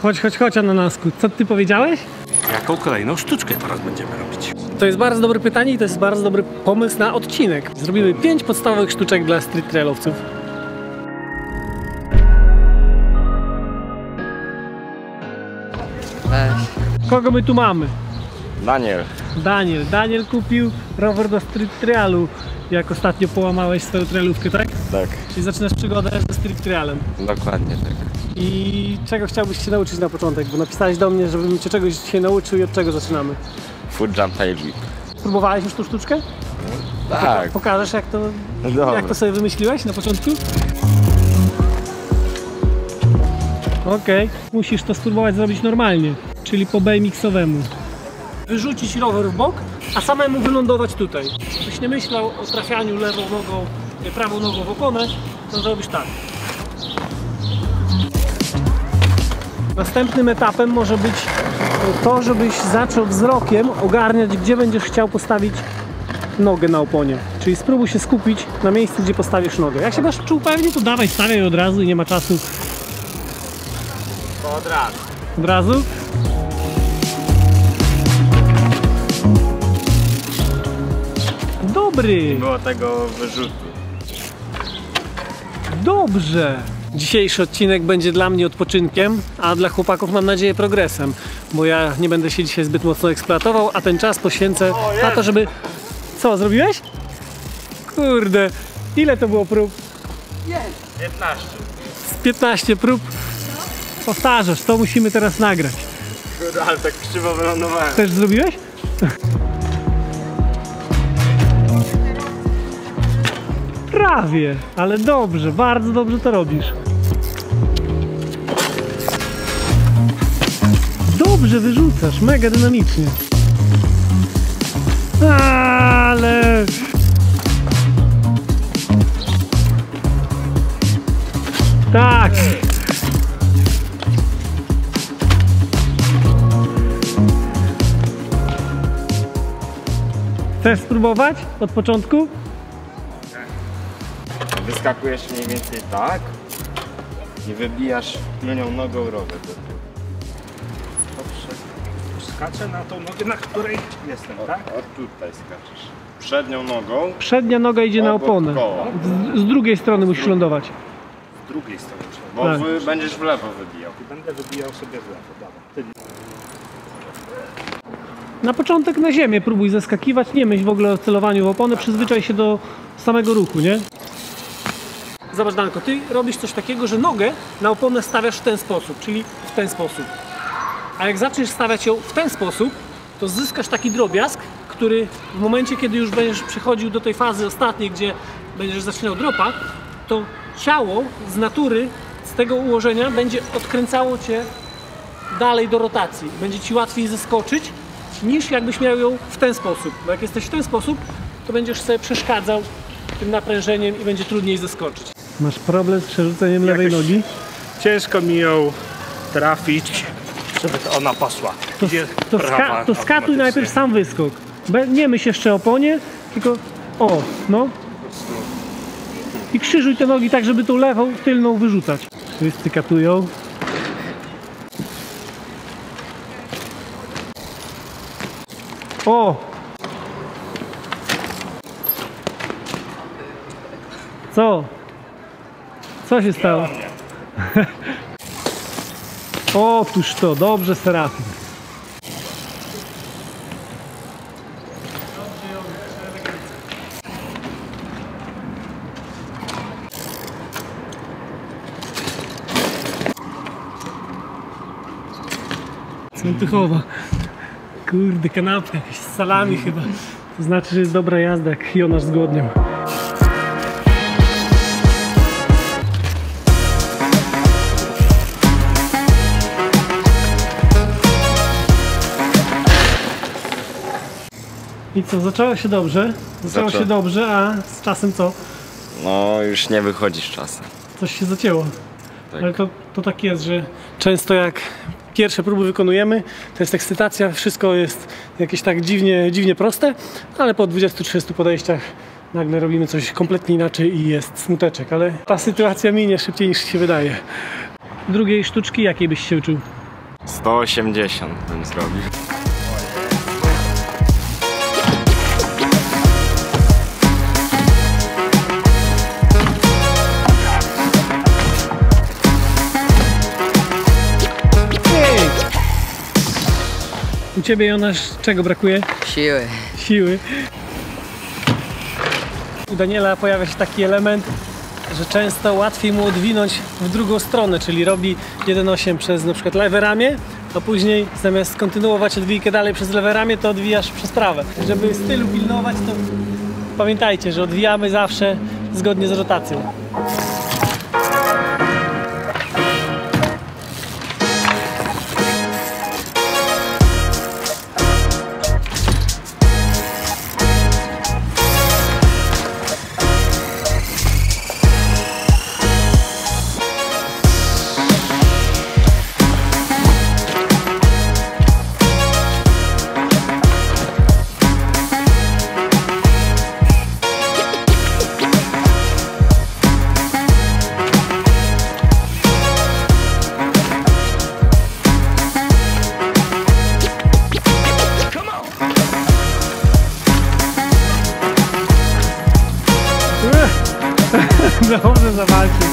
Chodź, ananasku. Co ty powiedziałeś? Jaką kolejną sztuczkę teraz będziemy robić? To jest bardzo dobre pytanie i to jest bardzo dobry pomysł na odcinek. Zrobimy 5 podstawowych sztuczek dla street trailowców. Kogo my tu mamy? Daniel kupił rower do street trailu, jak ostatnio połamałeś swoją trailówkę, tak? Tak. Czyli zaczynasz przygodę ze street trailem. Dokładnie tak. I czego chciałbyś się nauczyć na początek? Bo napisałeś do mnie, żebym cię czegoś dzisiaj nauczył i od czego zaczynamy? Foot jump tail whip. Próbowałeś już tą sztuczkę? Tak. Pokażesz jak to sobie wymyśliłeś na początku? Okej, musisz to spróbować zrobić normalnie, czyli po BMX-owemu. Wyrzucić rower w bok, a samemu wylądować tutaj. Gdybyś nie myślał o trafianiu lewą nogą, prawą nogą w oponę, to zrobisz tak. Następnym etapem może być to, żebyś zaczął wzrokiem ogarniać, gdzie będziesz chciał postawić nogę na oponie. Czyli spróbuj się skupić na miejscu, gdzie postawisz nogę. Jak się masz czuł pewnie, to dawaj, stawiaj od razu i nie ma czasu. Od razu. Od razu? Dobry! Nie było tego wyrzutu. Dobrze! Dzisiejszy odcinek będzie dla mnie odpoczynkiem, a dla chłopaków mam nadzieję progresem, bo ja nie będę się dzisiaj zbyt mocno eksploatował, a ten czas poświęcę na to, żeby... Co, zrobiłeś? Kurde, ile to było prób? 15. Z 15 prób powtarzasz, to musimy teraz nagrać. Kurde, ale tak krzywo wylądowałem. Też zrobiłeś? Prawie, ale dobrze, bardzo dobrze to robisz. Dobrze wyrzucasz, mega dynamicznie. Ale... Tak! Chcesz spróbować od początku? Wyskakujesz mniej więcej tak i wybijasz tylnią nogą rower do tyłu. Skaczę na tą nogę, na której jestem, tak? O tutaj skaczesz. Przednią nogą. Przednia noga idzie na obok oponę. koła. Z drugiej strony musisz lądować. Z drugiej strony. Bo Tak. będziesz w lewo wybijał. I będę wybijał sobie w lewo. Dawaj. Na początek na ziemię próbuj zeskakiwać, nie myśl w ogóle o celowaniu w oponę, przyzwyczaj się do samego ruchu, nie? Zobacz, Danko, ty robisz coś takiego, że nogę na oponę stawiasz w ten sposób, czyli w ten sposób. A jak zaczniesz stawiać ją w ten sposób, to zyskasz taki drobiazg, który w momencie, kiedy już będziesz przechodził do tej fazy ostatniej, gdzie będziesz zaczynał dropa, to ciało z natury, z tego ułożenia będzie odkręcało cię dalej do rotacji. Będzie ci łatwiej zeskoczyć, niż jakbyś miał ją w ten sposób. Bo jak jesteś w ten sposób, to będziesz sobie przeszkadzał tym naprężeniem i będzie trudniej zeskoczyć. Masz problem z przerzuceniem lewej nogi? Ciężko mi ją trafić, żeby ona poszła. To skatuj najpierw sam wyskok. Nie myśl jeszcze o oponie, tylko o, no. I krzyżuj te nogi tak, żeby tą lewą tylną wyrzucać. Wszyscy katują. O! Co? Co się stało? Otóż to, dobrze, Serafin. Sątychowa. Kurde, kanapka jakaś z salami chyba. To znaczy, że jest dobra jazda, jak Jonasz z Głodniem. I co, zaczęło się dobrze? Zaczęło się dobrze, a z czasem co? No, już nie wychodzisz czasem. Coś się zacięło. Tak. Ale to tak jest, że często jak pierwsze próby wykonujemy, to jest ekscytacja, wszystko jest jakieś tak dziwnie proste, ale po 20-30 podejściach nagle robimy coś kompletnie inaczej i jest smuteczek, ale ta sytuacja minie szybciej niż się wydaje. Drugiej sztuczki jakiej byś się uczył? 180 bym zrobił. U Ciebie, Jonasz, czego brakuje? Siły. Siły. U Daniela pojawia się taki element, że często łatwiej mu odwinąć w drugą stronę, czyli robi 1,8 przez na przykład lewe ramię, a później zamiast kontynuować odwijkę dalej przez lewe ramię, to odwijasz przez prawe. Żeby stylu pilnować, to pamiętajcie, że odwijamy zawsze zgodnie z rotacją. Dobrze zawalczył.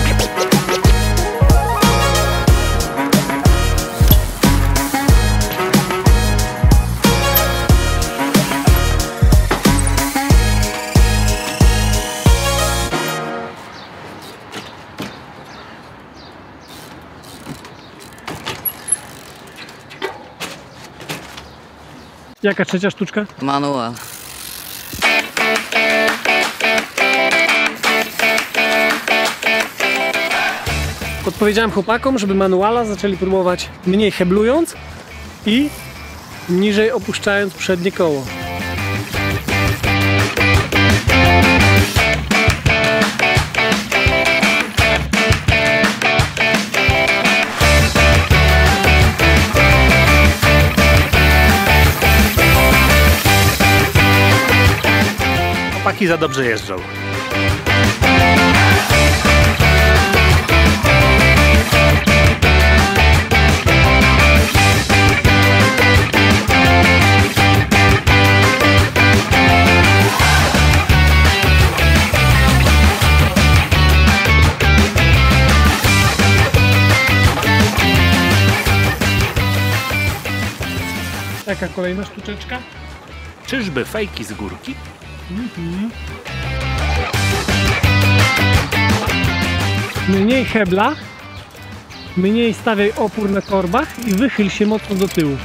Jaka trzecia sztuczka? Manual. Podpowiedziałem chłopakom, żeby manuala zaczęli próbować mniej heblując i niżej opuszczając przednie koło. Chłopaki za dobrze jeżdżą. Jaka kolejna sztuczeczka? Czyżby fejki z górki? Mniej hebla, mniej stawiaj opór na korbach i wychyl się mocno do tyłu.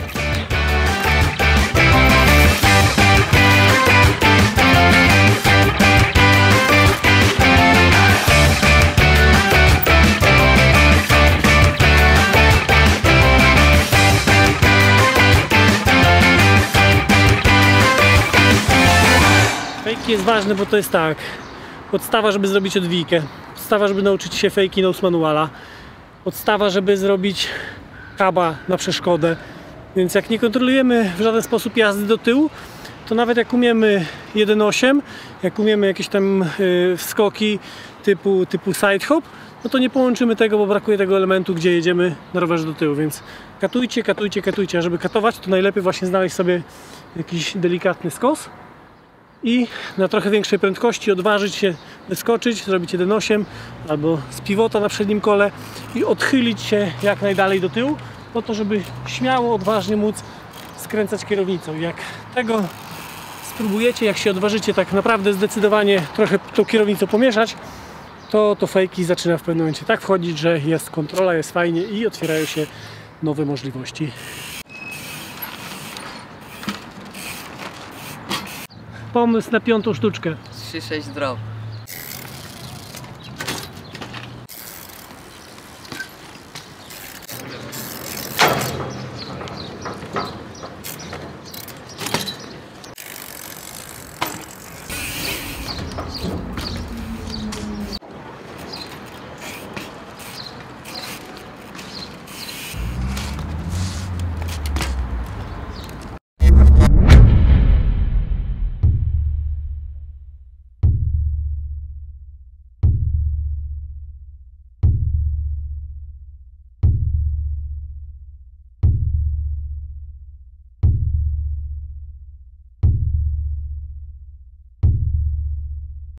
Fejki jest ważne, bo to jest tak, podstawa, żeby zrobić odwijkę, podstawa, żeby nauczyć się fejki nose manuala, podstawa, żeby zrobić huba na przeszkodę, więc jak nie kontrolujemy w żaden sposób jazdy do tyłu, to nawet jak umiemy 1,8, jak umiemy jakieś tam wskoki typu side hop, no to nie połączymy tego, bo brakuje tego elementu, gdzie jedziemy na rowerze do tyłu, więc katujcie, katujcie, katujcie, a żeby katować, to najlepiej właśnie znaleźć sobie jakiś delikatny skos i na trochę większej prędkości odważyć się wyskoczyć, zrobić 1,8 albo z pivota na przednim kole i odchylić się jak najdalej do tyłu, po to, żeby śmiało, odważnie móc skręcać kierownicą. Jak tego spróbujecie, jak się odważycie tak naprawdę zdecydowanie trochę tą kierownicą pomieszać, to fejki zaczyna w pewnym momencie tak wchodzić, że jest kontrola, jest fajnie i otwierają się nowe możliwości. Pomysł na piątą sztuczkę. 3-6 drop.